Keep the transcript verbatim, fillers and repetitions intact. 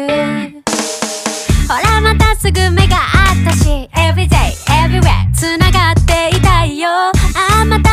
ほらまたすぐ目が合ったし Everyday, everywhere 繋がっ